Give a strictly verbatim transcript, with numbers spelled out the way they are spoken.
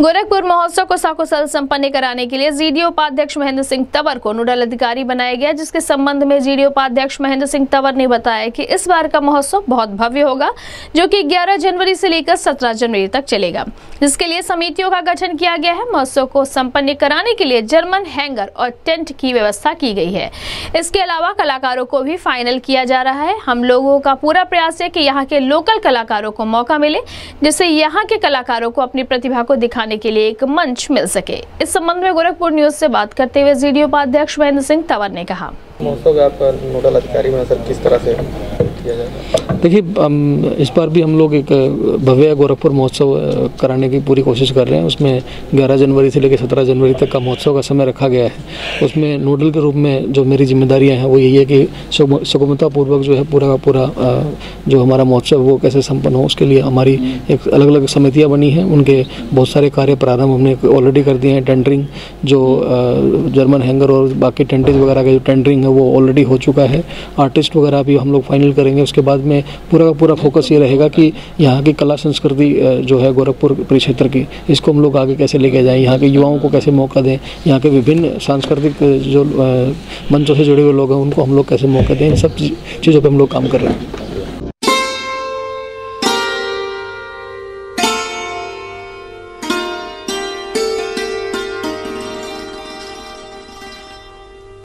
गोरखपुर महोत्सव को सकुशल संपन्न कराने के लिए जीडीओ उपाध्यक्ष महेंद्र सिंह तंवर को नोडल अधिकारी बनाया गया, जिसके संबंध में जीडीओ उपाध्यक्ष महेंद्र सिंह तंवर ने बताया कि इस बार का महोत्सव बहुत भव्य होगा, जो कि ग्यारह जनवरी से लेकर सत्रह जनवरी तक चलेगा, जिसके लिए समितियों का गठन किया गया है। महोत्सव को संपन्न कराने के लिए जर्मन हैंगर और टेंट की व्यवस्था की गई है। इसके अलावा कलाकारों को भी फाइनल किया जा रहा है। हम लोगों का पूरा प्रयास है कि यहाँ के लोकल कलाकारों को मौका मिले, जिससे यहाँ के कलाकारों को अपनी प्रतिभा को दिखाने के लिए एक मंच मिल सके। इस संबंध में गोरखपुर न्यूज से बात करते हुए जीडीओ उपाध्यक्ष महेंद्र सिंह तंवर ने कहा, महोत्सव आप नोडल अधिकारी में सर किस तरह से किया जाएगा? देखिए, इस बार भी हम लोग एक भव्य गोरखपुर महोत्सव कराने की पूरी कोशिश कर रहे हैं। उसमें ग्यारह जनवरी से लेकर सत्रह जनवरी तक का महोत्सव का समय रखा गया है। उसमें नोडल के रूप में जो मेरी जिम्मेदारियां हैं वो यही है कि सुगमतापूर्वक जो है पूरा का पूरा जो हमारा महोत्सव वो कैसे संपन्न हो, उसके लिए हमारी एक अलग अलग समितियाँ बनी हैं। उनके बहुत सारे कार्य प्रारंभ हमने ऑलरेडी कर दिए हैं। टेंडरिंग जो जर्मन हैंगर और बाकी टेंटेज वगैरह का जो टेंडरिंग है वो ऑलरेडी हो चुका है। आर्टिस्ट वगैरह भी हम लोग फाइनल करेंगे। उसके बाद में पूरा का पूरा फोकस ये रहेगा कि यहाँ की कला संस्कृति जो है गोरखपुर परिक्षेत्र की, इसको हम लोग आगे कैसे लेके जाएं, यहाँ के युवाओं को कैसे मौका दें, यहाँ के विभिन्न सांस्कृतिक जो मंचों से जुड़े हुए लोग हैं उनको हम लोग कैसे मौका दें, इन सब चीज़ों पर हम लोग काम कर रहे हैं।